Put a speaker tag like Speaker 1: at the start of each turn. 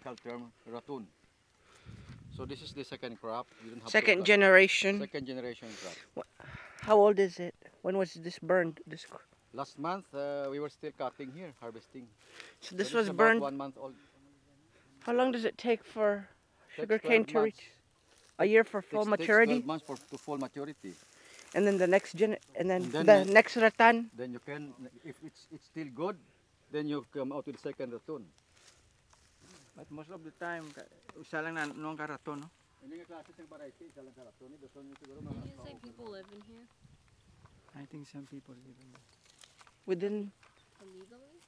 Speaker 1: technical term, ratoon. So this is the second crop. We don't have
Speaker 2: Second generation.
Speaker 1: Second generation crop.
Speaker 2: How old is it? When was this burned?
Speaker 1: Last month we were still cutting here, harvesting.
Speaker 2: So this
Speaker 1: is
Speaker 2: was
Speaker 1: about
Speaker 2: burned.
Speaker 1: 1 month old.
Speaker 2: How long does it take for
Speaker 1: Takes
Speaker 2: sugarcane
Speaker 1: 12
Speaker 2: to reach?
Speaker 1: months.
Speaker 2: A year for full maturity.
Speaker 1: Takes 12 months to full maturity.
Speaker 2: And then the next the next rattan.
Speaker 1: Then you can, if it's still good, then you come out with the second ratoon.
Speaker 3: But most of the time, isa lang na noong karaton, no?
Speaker 1: Hindi nga klase ng variety, isa lang karaton. Gusto nyo siguro
Speaker 4: Can you say people live in here
Speaker 3: I think some people live in there.
Speaker 2: Within
Speaker 4: illegally?